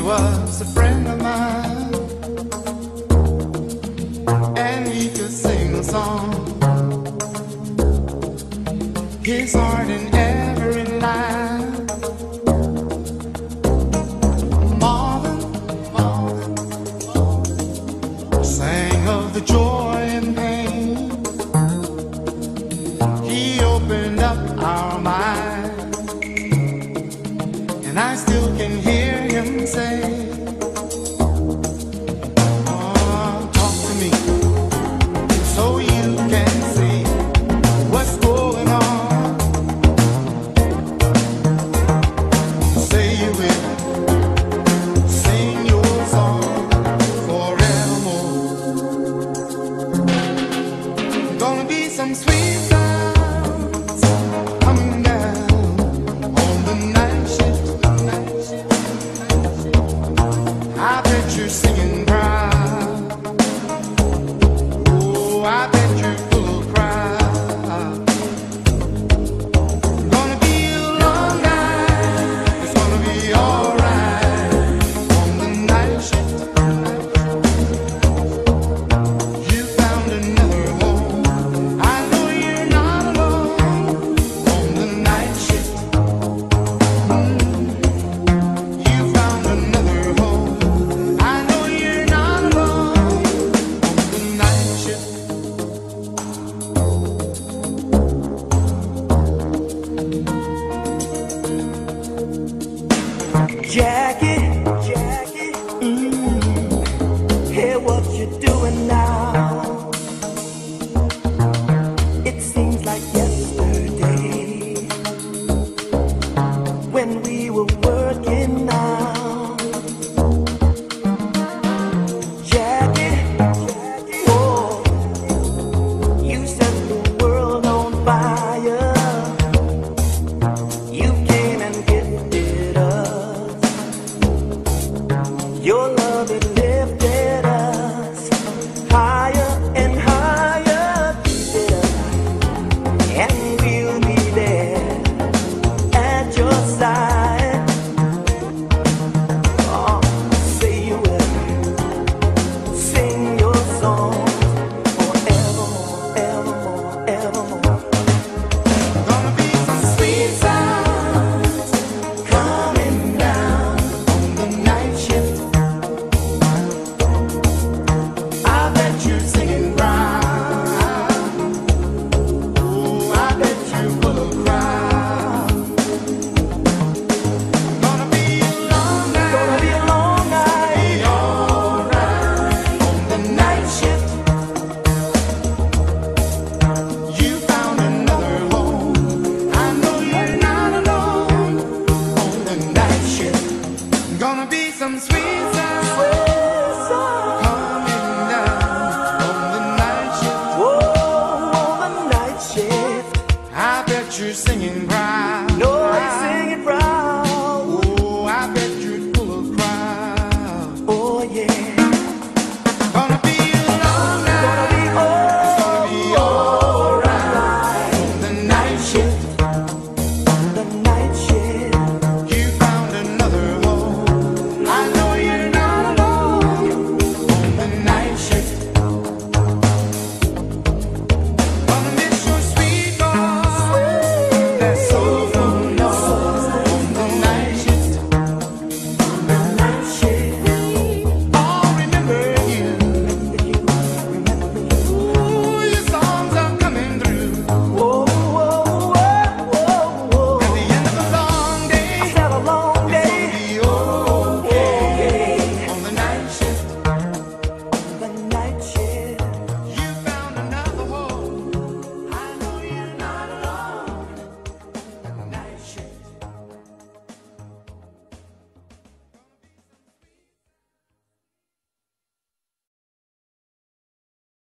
was a friend of mine, and he could sing a song. His heart in every line. Marvin sang of the joy and pain. He opened up our minds, and I still can hear him say, oh, talk to me so you can see what's going on. Say you will sing your song forevermore. Gonna be some sweet sounds coming down on the night shift. I bet you're singing proud. Oh, I bet you're full of pride. Gonna be a long night. It's gonna be alright on the night shift. You found another home. I know you're not alone on the night shift. You found another home. I know you're not alone on the night shift. Jackie, hear what you're doing now. It seems like yesterday when we were working out. Jackie, oh, you set the world on fire. You came and gifted us. Your love, it lifted us higher and higher, lifted us, and we'll be there at your side. Oh, say you will sing your song forevermore, evermore, evermore. Gonna be some sweet sounds coming down on the night shift. I bet you're singing proud. Oh, I bet you're full of pride. Gonna be a long night. Gonna be a long night. Be alright on the night shift. You found another home. I know you're not alone on the night shift. Gonna be some sweet sounds.